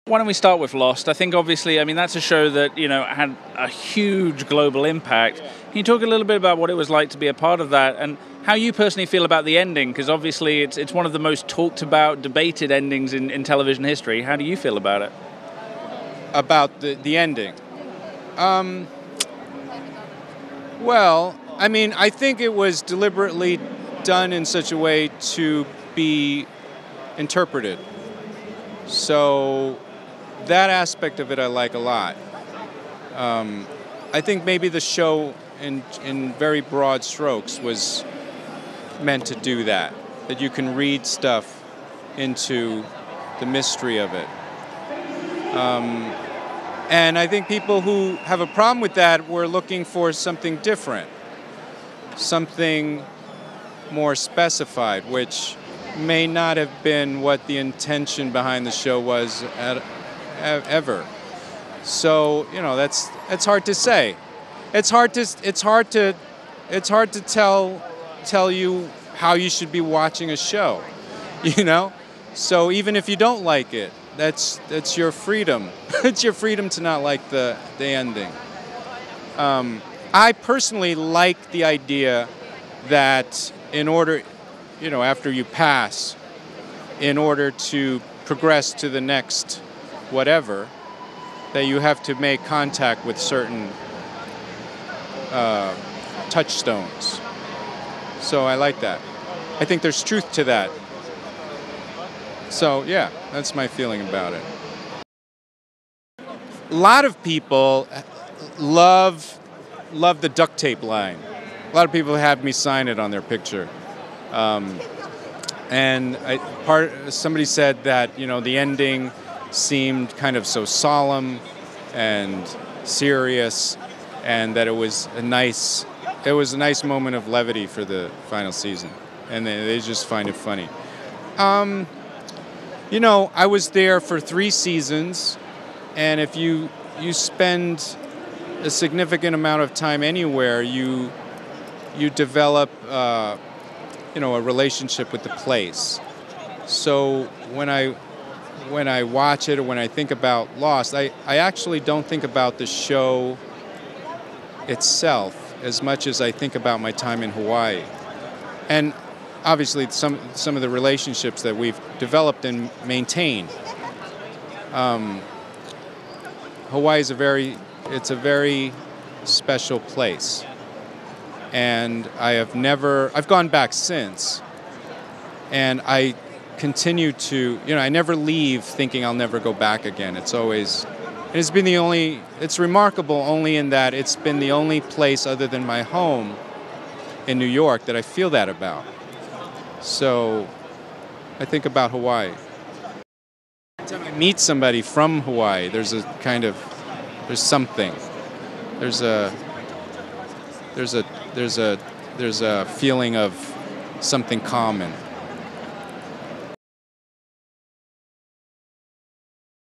Why don't we start with Lost? I think obviously, I mean, that's a show that, had a huge global impact. Can you talk a little bit about what it was like to be a part of that and how you personally feel about the ending? Because obviously it's one of the most talked about, debated endings in television history. How do you feel about it? About the ending? Well, I mean, I think it was deliberately done in such a way to be interpreted. So that aspect of it I like a lot. I think maybe the show in very broad strokes was meant to do that you can read stuff into the mystery of it. And I think people who have a problem with that were looking for something different, something more specified, which may not have been what the intention behind the show was ever. So it's hard to say. It's hard to tell you how you should be watching a show. So even if you don't like it, that's your freedom. It's your freedom to not like the ending. I personally like the idea that in order, after you pass, in order to progress to the next whatever, that you have to make contact with certain touchstones. So I like that. I think there's truth to that. So yeah, that's my feeling about it. A lot of people love the duct tape line. A lot of people have me sign it on their picture. And somebody said that the ending seemed kind of so solemn and serious, and that it was a nice moment of levity for the final season, and they just find it funny. I was there for 3 seasons, and if you spend a significant amount of time anywhere, you develop a relationship with the place. So when I watch it or when I think about Lost, I actually don't think about the show itself as much as I think about my time in Hawaii. And obviously some of the relationships that we've developed and maintained. Hawaii is a very special place. And I've gone back since, and I continue to, I never leave thinking I'll never go back again. It's remarkable only in that it's been the only place other than my home in New York that I feel that about. So I think about Hawaii. Every time I meet somebody from Hawaii, there's something. There's a feeling of something common.